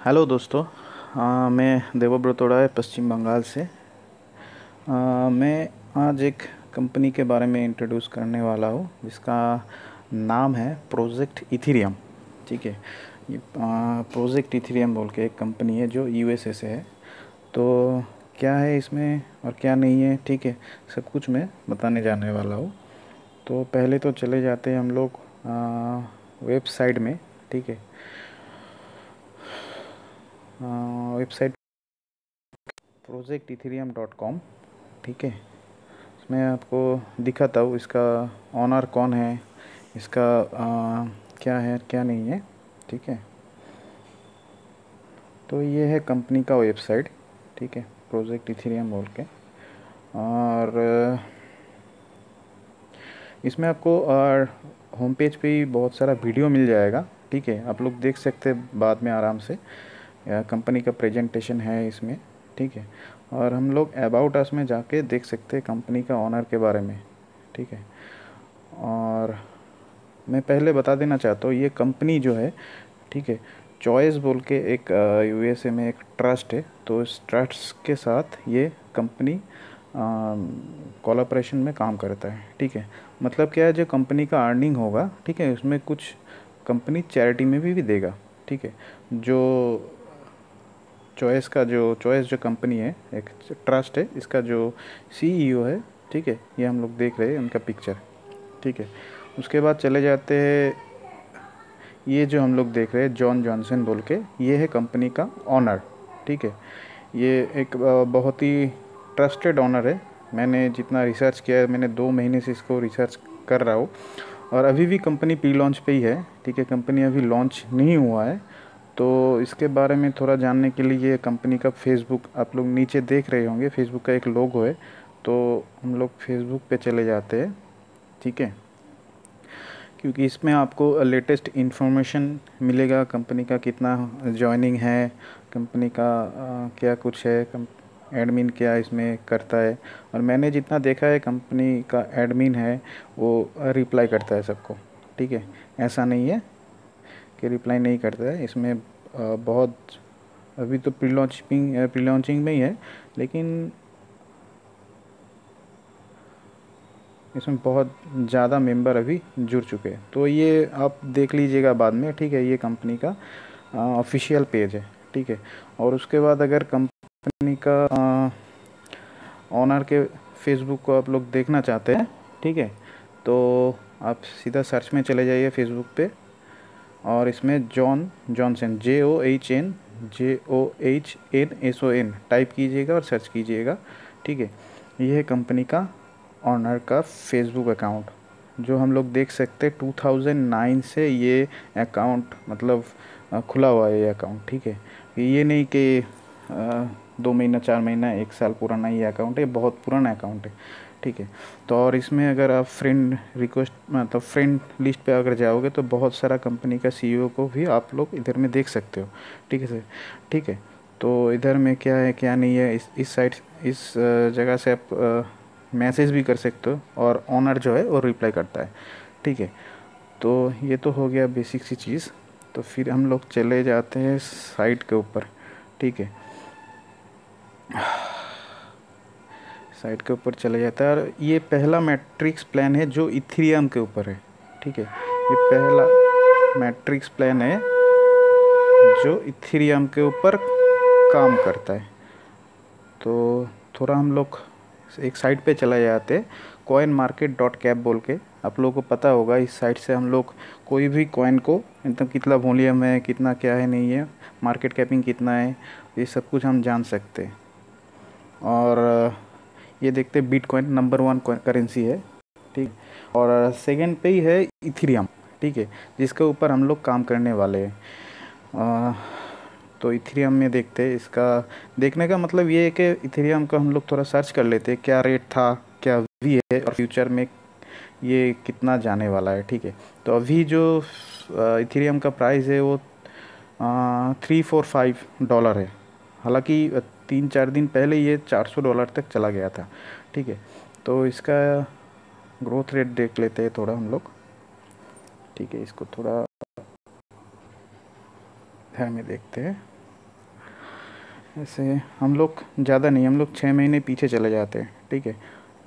Hello दोस्तों। मैं देवव्रत ओराय पश्चिम बंगाल से। मैं आज एक कंपनी के बारे में इंट्रोड्यूस करने वाला हूँ जिसका नाम है प्रोजेक्ट इथेरियम। ठीक है, ये प्रोजेक्ट इथेरियम बोल के एक कंपनी है जो यूएसए से है। तो क्या है इसमें और क्या नहीं है, ठीक है, सब कुछ मैं बताने जाने वाला हूँ। तो पहले तो चले जाते हैं हम लोग वेबसाइट में। ठीक है, वेबसाइट projectethereum.com। ठीक है, इसमें आपको दिखाता हूँ इसका ऑनर कौन है, इसका क्या है क्या नहीं है। ठीक है, तो ये है कंपनी का वेबसाइट। ठीक है, प्रोजेक्ट इथेरियम बोल के। और इसमें आपको होम पेज पे ही बहुत सारा वीडियो मिल जाएगा। ठीक है, आप लोग देख सकते हैं बाद में आराम से। कंपनी का प्रेजेंटेशन है इसमें। ठीक है, और हम लोग अबाउट अस में जाके देख सकते हैं कंपनी का ऑनर के बारे में। ठीक है, और मैं पहले बता देना चाहता हूँ ये कंपनी जो है, ठीक है, चॉइस बोल के एक यूएसए में एक ट्रस्ट है। तो इस ट्रस्ट के साथ ये कंपनी कोलैबोरेशन में काम करता है। ठीक है, मतलब क्या है, जो कंपनी का अर्निंग होगा, ठीक है, उसमें कुछ कंपनी चैरिटी में भी देगा। ठीक है, जो चॉइस जो कंपनी है, एक ट्रस्ट है, इसका जो सीईओ है, ठीक है, ये हम लोग देख रहे हैं उनका पिक्चर। ठीक है, उसके बाद चले जाते हैं, ये जो हम लोग देख रहे हैं जॉन जॉनसन बोल के, ये है कंपनी का ऑनर। ठीक है, ये एक बहुत ही ट्रस्टेड ऑनर है। मैंने जितना रिसर्च किया है, मैंने 2 महीने से इसको रिसर्च कर रहा हूँ, और अभी भी कंपनी प्री लॉन्च पे ही है। ठीक है, कंपनी अभी लॉन्च नहीं हुआ है। तो इसके बारे में थोड़ा जानने के लिए ये कंपनी का फेसबुक आप लोग नीचे देख रहे होंगे, फेसबुक का एक लोगो है। तो हम लोग फेसबुक पे चले जाते हैं। ठीक है, क्योंकि इसमें आपको लेटेस्ट इन्फॉर्मेशन मिलेगा, कंपनी का कितना जॉइनिंग है, कंपनी का क्या कुछ है, एडमिन क्या इसमें करता है। और मैंने जितना देखा है, कंपनी का एडमिन है वो रिप्लाई करता है सबको। ठीक है, ऐसा नहीं है कि रिप्लाई नहीं करता है। इसमें बहुत अभी तो प्री लॉन्चिंग में ही है, लेकिन इसमें बहुत ज़्यादा मेंबर अभी जुड़ चुके हैं। तो ये आप देख लीजिएगा बाद में। ठीक है, ये कंपनी का ऑफिशियल पेज है। ठीक है, और उसके बाद अगर कंपनी का ऑनर के फेसबुक को आप लोग देखना चाहते हैं, ठीक है, तो आप सीधा सर्च में चले जाइए फेसबुक पे, और इसमें जॉन जॉनसन JOHN टाइप कीजिएगा और सर्च कीजिएगा। ठीक है, ये है कंपनी का ऑनर का फेसबुक अकाउंट, जो हम लोग देख सकते हैं 2009 से ये अकाउंट मतलब खुला हुआ है ये अकाउंट। ठीक है, ये नहीं कि 2 महीना 4 महीना 1 साल पुराना ये अकाउंट है, बहुत पुराना अकाउंट है। ठीक है, तो और इसमें अगर आप फ्रेंड रिक्वेस्ट मतलब फ्रेंड लिस्ट पे अगर जाओगे तो बहुत सारा कंपनी का सीईओ को भी आप लोग इधर में देख सकते हो। ठीक है सर। ठीक है, तो इधर में क्या है क्या नहीं है, इस साइड इस जगह से आप मैसेज भी कर सकते हो, और ऑनर जो है वो रिप्लाई करता है। ठीक है, तो ये तो हो गया बेसिक सी चीज़। तो फिर हम लोग चले जाते हैं साइट के ऊपर। ठीक है, साइट के ऊपर चले जाता है, और ये पहला मैट्रिक्स प्लान है जो इथेरियम के ऊपर है। ठीक है, ये पहला मैट्रिक्स प्लान है जो इथेरियम के ऊपर काम करता है। तो थोड़ा हम लोग एक साइट पे चला जाते हैं, coinmarket.cap बोल के। आप लोगों को पता होगा, इस साइट से हम लोग कोई भी कॉइन को मतलब कितना वॉल्यूम है, कितना क्या है नहीं है, मार्केट कैपिंग कितना है, ये सब कुछ हम जान सकते हैं। और ये देखते हैं बिटकॉइन नंबर 1 करेंसी है। ठीक, और सेकंड पे ही है इथेरियम। ठीक है, जिसके ऊपर हम लोग काम करने वाले हैं। तो इथेरियम में देखते हैं, इसका देखने का मतलब ये है कि इथेरियम का हम लोग थोड़ा सर्च कर लेते हैं, क्या रेट था, क्या अभी है, और फ्यूचर में ये कितना जाने वाला है। ठीक है, तो अभी जो इथेरियम का प्राइस है वो $345 है। हालांकि 3-4 दिन पहले ये $400 तक चला गया था। ठीक है, तो इसका ग्रोथ रेट देख लेते हैं थोड़ा हम लोग। ठीक है, इसको थोड़ा ध्यान में देखते हैं। ऐसे हम लोग ज़्यादा नहीं, हम लोग 6 महीने पीछे चले जाते हैं, ठीक है।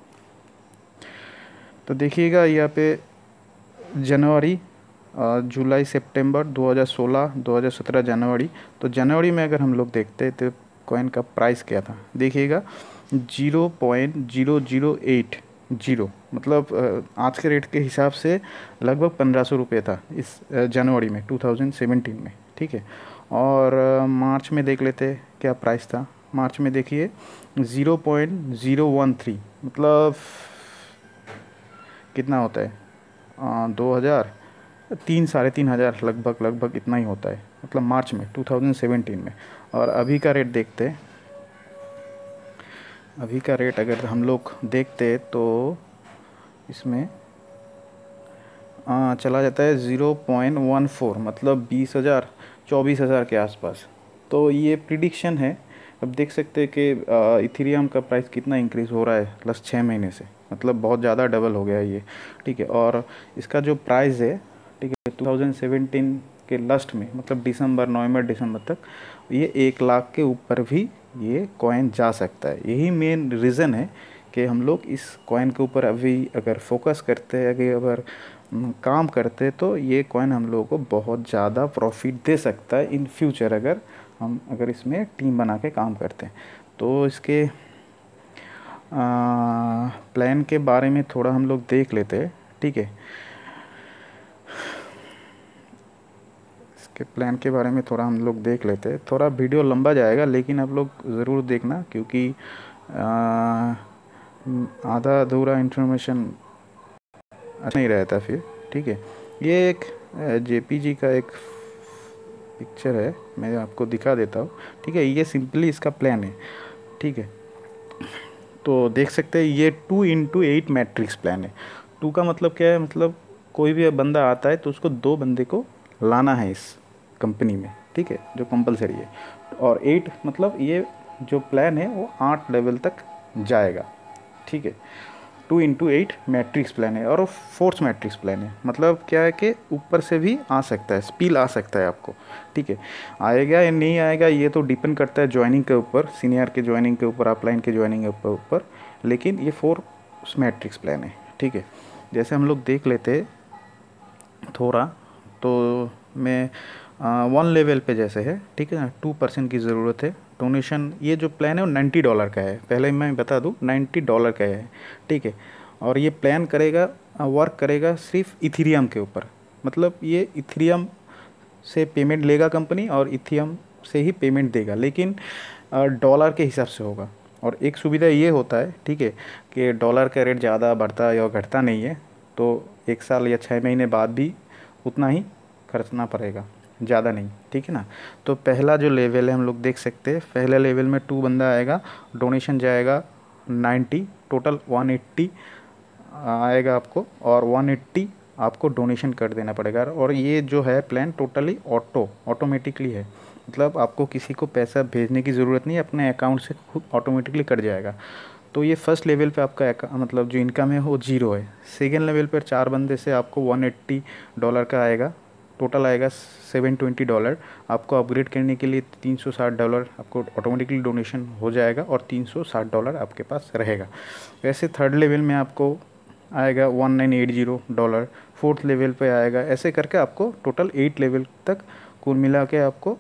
तो देखिएगा यहाँ पे जनवरी, जुलाई, सितंबर 2016, 2017 जनवरी। तो जनवरी में अगर हम लोग देखते हैं तो कॉइन का प्राइस क्या था, देखिएगा 0.0080, मतलब आज के रेट के हिसाब से लगभग 1500 रुपये था इस जनवरी में 2017 में, ठीक है। और मार्च में देख लेते हैं क्या प्राइस था। मार्च में देखिए 0.013, मतलब कितना होता है, 2000, 3 साढ़े 3 हज़ार लगभग इतना ही होता है, मतलब मार्च में 2017 में। और अभी का रेट देखते हैं, अभी का रेट अगर हम लोग देखते तो इसमें चला जाता है 0.14, मतलब 20,000, 24,000 के आसपास। तो ये प्रिडिक्शन है। अब देख सकते हैं कि इथेरियम का प्राइस कितना इंक्रीज़ हो रहा है प्लस 6 महीने से, मतलब बहुत ज़्यादा डबल हो गया है ये, ठीक है। और इसका जो प्राइस है, ठीक है, 2017 के लास्ट में, मतलब दिसंबर, नवंबर, दिसंबर तक ये 1 लाख के ऊपर भी ये कॉइन जा सकता है। यही मेन रीज़न है कि हम लोग इस कॉइन के ऊपर अभी अगर फोकस करते हैं, अगर काम करते हैं, तो ये कॉइन हम लोगों को बहुत ज़्यादा प्रॉफिट दे सकता है इन फ्यूचर, अगर इसमें टीम बना के काम करते हैं। तो इसके प्लान के बारे में थोड़ा हम लोग देख लेते हैं, ठीक है। इसके प्लान के बारे में थोड़ा हम लोग देख लेते हैं। थोड़ा वीडियो लंबा जाएगा, लेकिन आप लोग ज़रूर देखना, क्योंकि आधा अधूरा इंफॉर्मेशन अच्छा नहीं रहता फिर, ठीक है। ये एक जेपीजी का एक पिक्चर है, मैं आपको दिखा देता हूँ, ठीक है। ये सिंपली इसका प्लान है, ठीक है। तो देख सकते हैं ये 2x8 मैट्रिक्स प्लान है। 2 का मतलब क्या है, मतलब कोई भी बंदा आता है तो उसको 2 बंदे को लाना है इस कंपनी में, ठीक है, जो कंपलसरी है। और 8 मतलब ये जो प्लान है वो 8 लेवल तक जाएगा, ठीक है। 2x8 मैट्रिक्स प्लान है, और फोर्स मैट्रिक्स प्लान है। मतलब क्या है कि ऊपर से भी आ सकता है, स्पिल आ सकता है आपको, ठीक है। आएगा या नहीं आएगा ये तो डिपेंड करता है ज्वाइनिंग के ऊपर, सीनियर के ज्वाइनिंग के ऊपर, अपलाइन के ज्वाइनिंग के ऊपर। लेकिन ये फोर्स मैट्रिक्स प्लान है, ठीक है। जैसे हम लोग देख लेते थोड़ा, तो मैं 1 लेवल पे जैसे है, ठीक है ना, 2% की ज़रूरत है डोनेशन। ये जो प्लान है वो $90 का है, पहले मैं बता दूँ, $90 का है, ठीक है। और ये प्लान करेगा, वर्क करेगा सिर्फ इथेरियम के ऊपर, मतलब ये इथेरियम से पेमेंट लेगा कंपनी, और इथेरियम से ही पेमेंट देगा, लेकिन डॉलर के हिसाब से होगा। और एक सुविधा ये होता है, ठीक है, कि डॉलर का रेट ज़्यादा बढ़ता या घटता नहीं है, तो 1 साल या 6 महीने बाद भी उतना ही खर्चना पड़ेगा, ज़्यादा नहीं, ठीक है ना। तो पहला जो लेवल है हम लोग देख सकते हैं, पहले लेवल में 2 बंदा आएगा, डोनेशन जाएगा 90, टोटल 180 आएगा आपको, और 180 आपको डोनेशन कर देना पड़ेगा। और ये जो है प्लान टोटली ऑटोमेटिकली है, मतलब आपको किसी को पैसा भेजने की ज़रूरत नहीं, अपने अकाउंट से खुद ऑटोमेटिकली कट जाएगा। तो ये फर्स्ट लेवल पे आपका मतलब जो इनकम है वो 0 है। सेकेंड लेवल पर 4 बंदे से आपको $180 का आएगा, टोटल आएगा $720। आपको अपग्रेड करने के लिए $360 आपको ऑटोमेटिकली डोनेशन हो जाएगा, और $360 आपके पास रहेगा। वैसे थर्ड लेवल में आपको आएगा $1980, फोर्थ लेवल पे आएगा, ऐसे करके आपको टोटल 8 लेवल तक कुल मिला के आपको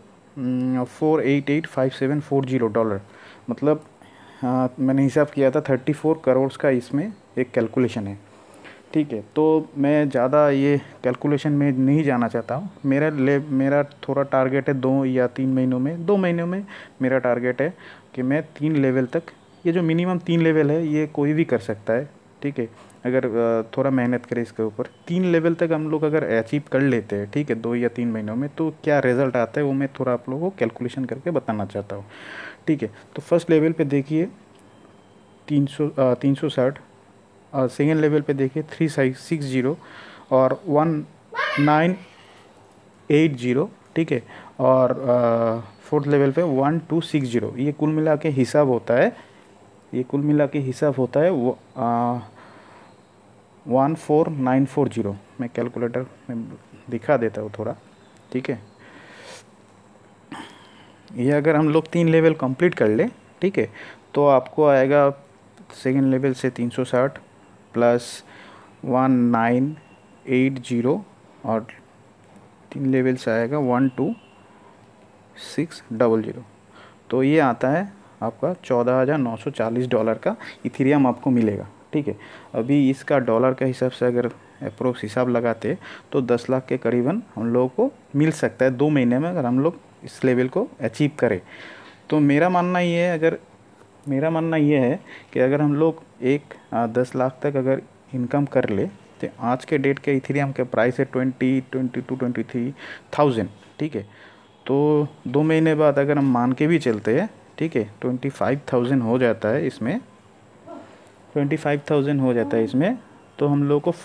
$4885740, मतलब मैंने हिसाब किया था 34 करोड़ का इसमें एक कैलकुलेशन है, ठीक है। तो मैं ज़्यादा ये कैलकुलेशन में नहीं जाना चाहता हूँ। मेरा थोड़ा टारगेट है 2 या 3 महीनों में, 2 महीनों में मेरा टारगेट है कि मैं 3 लेवल तक, ये जो मिनिमम 3 लेवल है ये कोई भी कर सकता है, ठीक है, अगर थोड़ा मेहनत करें इसके ऊपर। 3 लेवल तक हम लोग अगर अचीव कर लेते हैं, ठीक है, 2 या 3 महीनों में, तो क्या रिज़ल्ट आता है वो मैं थोड़ा आप लोगों को कैलकुलेशन करके बताना चाहता हूँ, ठीक है। तो फर्स्ट लेवल पे देखिए 360, सेकेंड लेवल पे देखिए 360 और 1980, ठीक है। और फोर्थ लेवल पे 1260। ये कुल मिला के हिसाब होता है, ये कुल मिला के हिसाब होता है वो 14940। मैं कैलकुलेटर में दिखा देता हूँ थोड़ा, ठीक है। ये अगर हम लोग 3 लेवल कंप्लीट कर ले, ठीक है, तो आपको आएगा सेकेंड लेवल से 360 प्लस 1980 और 3 लेवल से आएगा 12600। तो ये आता है आपका $14,940 का इथेरियम आपको मिलेगा, ठीक है। अभी इसका डॉलर के हिसाब से अगर अप्रोक्स हिसाब लगाते तो 10 लाख के करीबन हम लोगों को मिल सकता है 2 महीने में, अगर हम लोग इस लेवल को अचीव करें। तो मेरा मानना ये है कि अगर हम लोग 10 लाख तक अगर इनकम कर ले, तो आज के डेट के इथेरियम के प्राइस है 23,000, ठीक है। तो 2 महीने बाद अगर हम मान के भी चलते हैं, ठीक है, 25,000 हो जाता है इसमें, 25,000 हो जाता है इसमें, तो हम लोग को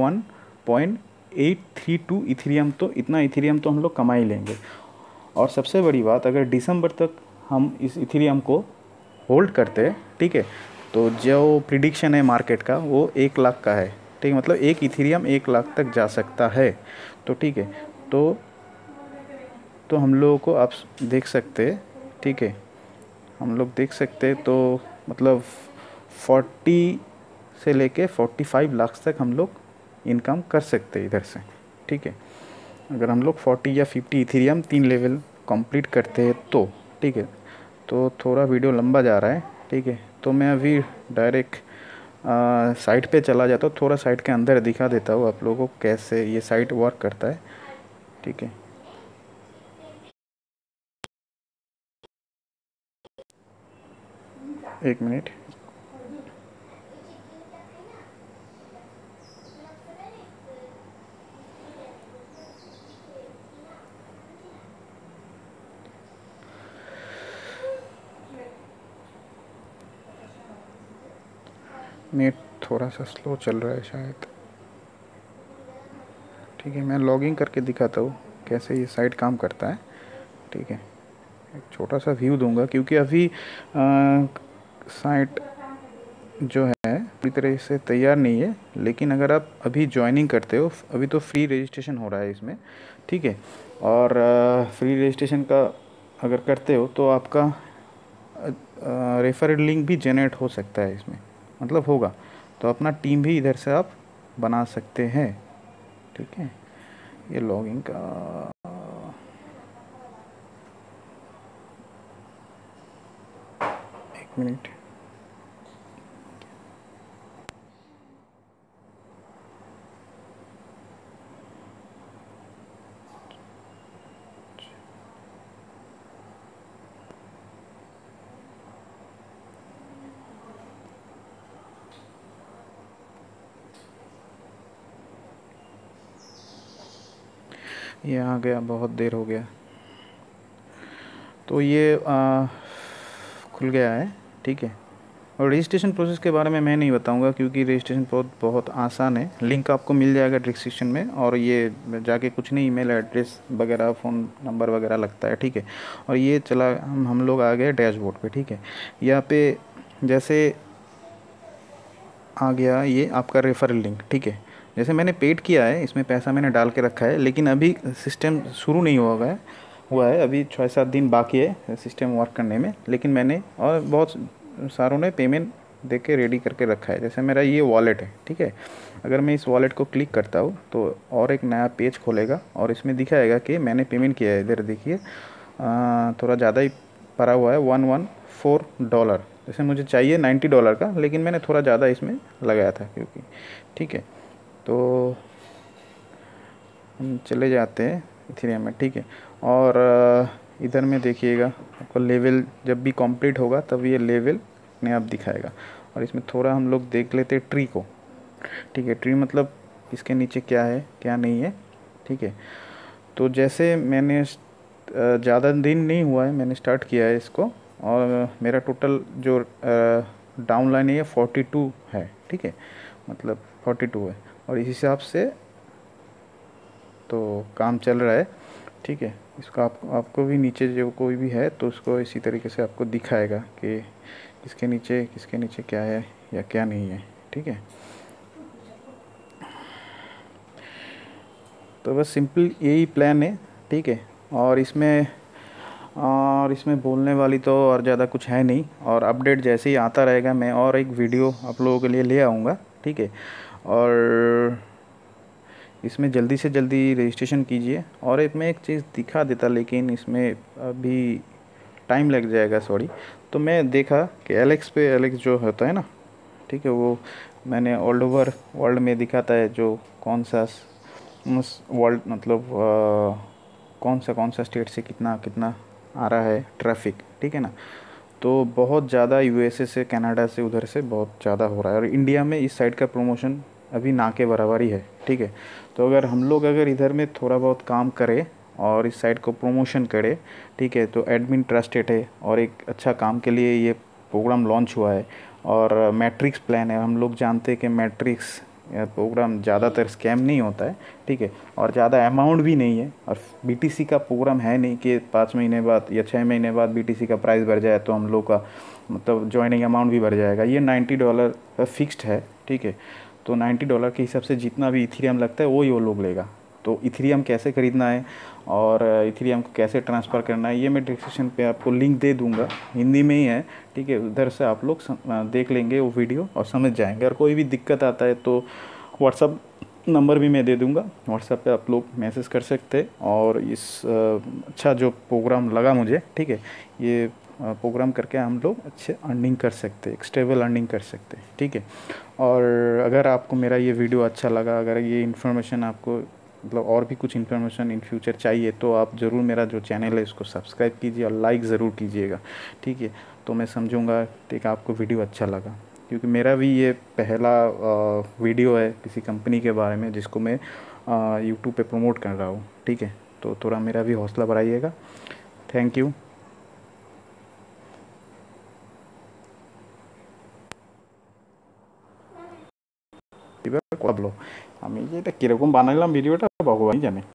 41.832 इथेरियम, तो इतना इथेरियम तो हम लोग कमा ही लेंगे। और सबसे बड़ी बात, अगर दिसंबर तक हम इस इथेरियम को होल्ड करते हैं, ठीक है, तो जो प्रिडिक्शन है मार्केट का वो 1 लाख का है, ठीक है, मतलब एक इथेरियम 1 लाख तक जा सकता है। तो ठीक है, तो हम लोगों को आप देख सकते हैं, ठीक है, हम लोग देख सकते हैं, तो मतलब 40 से लेके 45 लाख तक हम लोग इनकम कर सकते हैं इधर से, ठीक है, अगर हम लोग 40 या 50 इथेरियम 3 लेवल कंप्लीट करते हैं तो, ठीक है। तो थोड़ा वीडियो लंबा जा रहा है, ठीक है, तो मैं अभी डायरेक्ट साइट पे चला जाता हूँ, थोड़ा साइट के अंदर दिखा देता हूँ आप लोगों को कैसे ये साइट वर्क करता है, ठीक है। एक मिनट, नेट थोड़ा सा स्लो चल रहा है शायद, ठीक है। मैं लॉगिन करके दिखाता हूँ कैसे ये साइट काम करता है, ठीक है। एक छोटा सा व्यू दूंगा क्योंकि अभी साइट जो है पूरी तरह से तैयार नहीं है, लेकिन अगर आप अभी ज्वाइनिंग करते हो, अभी तो फ्री रजिस्ट्रेशन हो रहा है इसमें, ठीक है, और फ्री रजिस्ट्रेशन का अगर करते हो तो आपका रेफरल लिंक भी जनरेट हो सकता है इसमें, मतलब होगा, तो अपना टीम भी इधर से आप बना सकते हैं, ठीक है। ये लॉगिन का एक मिनट, ये आ गया, बहुत देर हो गया। तो ये खुल गया है, ठीक है। और रजिस्ट्रेशन प्रोसेस के बारे में मैं नहीं बताऊंगा क्योंकि रजिस्ट्रेशन बहुत आसान है, लिंक आपको मिल जाएगा डिस्क्रिप्शन में, और ये जाके कुछ नहीं, ईमेल एड्रेस वगैरह फ़ोन नंबर वगैरह लगता है, ठीक है। और ये चला, हम लोग आ गए डैशबोर्ड पे, ठीक है। यहाँ पे जैसे आ गया ये आपका रेफरल लिंक, ठीक है। जैसे मैंने पेड किया है, इसमें पैसा मैंने डाल के रखा है, लेकिन अभी सिस्टम शुरू नहीं हुआ है, अभी 6-7 दिन बाकी है सिस्टम वर्क करने में, लेकिन मैंने और बहुत सारों ने पेमेंट दे के रेडी करके रखा है। जैसे मेरा ये वॉलेट है, ठीक है, अगर मैं इस वॉलेट को क्लिक करता हूँ तो और एक नया पेज खोलेगा और इसमें दिखाएगा कि मैंने पेमेंट किया है। इधर देखिए थोड़ा ज़्यादा ही पड़ा हुआ है, $114, जैसे मुझे चाहिए $90 का, लेकिन मैंने थोड़ा ज़्यादा इसमें लगाया था क्योंकि, ठीक है। तो हम चले जाते हैं इथेरियम में, ठीक है। और इधर में देखिएगा आपको लेवल जब भी कंप्लीट होगा तब ये लेवल अपने आप दिखाएगा। और इसमें थोड़ा हम लोग देख लेते हैं ट्री को, ठीक है। ट्री मतलब इसके नीचे क्या है क्या नहीं है, ठीक है। तो जैसे मैंने ज़्यादा दिन नहीं हुआ है, मैंने स्टार्ट किया है इसको, और मेरा टोटल जो डाउन लाइन है ये 42 है, ठीक है, मतलब 42 है, और इस हिसाब से तो काम चल रहा है, ठीक है। इसका आपको भी नीचे जो कोई भी है तो उसको इसी तरीके से आपको दिखाएगा कि किसके नीचे क्या है या क्या नहीं है, ठीक है। तो बस सिंपल यही प्लान है, ठीक है। और इसमें और इसमें बोलने वाली तो और ज़्यादा कुछ है नहीं, और अपडेट जैसे ही आता रहेगा मैं और एक वीडियो आप लोगों के लिए ले आऊँगा, ठीक है। और इसमें जल्दी से जल्दी रजिस्ट्रेशन कीजिए। और एक मैं एक चीज़ दिखा देता, लेकिन इसमें अभी टाइम लग जाएगा, सॉरी। तो मैं देखा कि एलेक्स पे, एलेक्स जो होता है ना, ठीक है, वो मैंने ऑल ओवर वर्ल्ड में दिखाता है जो कौन सा वर्ल्ड मतलब कौन सा स्टेट से कितना कितना आ रहा है ट्रैफिक, ठीक है ना। तो बहुत ज़्यादा यूएसए से, कनाडा से, उधर से बहुत ज़्यादा हो रहा है, और इंडिया में इस साइड का प्रमोशन अभी ना के बराबर ही है, ठीक है। तो अगर हम लोग अगर इधर में थोड़ा बहुत काम करें और इस साइड को प्रमोशन करें, ठीक है, तो एडमिन ट्रस्टेड है और एक अच्छा काम के लिए ये प्रोग्राम लॉन्च हुआ है। और मैट्रिक्स प्लान है, हम लोग जानते हैं कि मैट्रिक्स प्रोग्राम ज़्यादातर स्कैम नहीं होता है, ठीक है, और ज़्यादा अमाउंट भी नहीं है, और बीटीसी का प्रोग्राम है नहीं कि 5 महीने बाद या 6 महीने बाद बीटीसी का प्राइस बढ़ जाए तो हम लोग का मतलब ज्वाइनिंग अमाउंट भी बढ़ जाएगा। ये $90 फिक्स्ड है, ठीक है। तो $90 के हिसाब से जितना भी इथेरियम लगता है वो लोग लेगा। तो इथेरियम कैसे ख़रीदना है और इथेरियम को कैसे ट्रांसफ़र करना है, ये मैं डिस्क्रिप्शन पे आपको लिंक दे दूंगा, हिंदी में ही है, ठीक है। उधर से आप लोग देख लेंगे वो वीडियो और समझ जाएंगे। और कोई भी दिक्कत आता है तो व्हाट्सअप नंबर भी मैं दे दूंगा, व्हाट्सएप पे आप लोग मैसेज कर सकते हैं। और इस अच्छा जो प्रोग्राम लगा मुझे, ठीक है, ये प्रोग्राम करके हम लोग अच्छे अर्निंग कर सकते हैं, स्टेबल अर्निंग कर सकते हैं, ठीक है। और अगर आपको मेरा ये वीडियो अच्छा लगा, अगर ये इन्फॉर्मेशन आपको मतलब और भी कुछ इन्फॉर्मेशन इन फ्यूचर चाहिए, तो आप ज़रूर मेरा जो चैनल है इसको सब्सक्राइब कीजिए और लाइक ज़रूर कीजिएगा, ठीक है। तो मैं समझूंगा कि आपको वीडियो अच्छा लगा, क्योंकि मेरा भी ये पहला वीडियो है किसी कंपनी के बारे में जिसको मैं यूट्यूब पे प्रमोट कर रहा हूँ, ठीक है। तो थोड़ा मेरा भी हौसला बढ़ाइएगा। Thank you. এবার করলো আমি যে এটা কিরকম বানাইলাম ভিডিওটা ভগবানই জানে।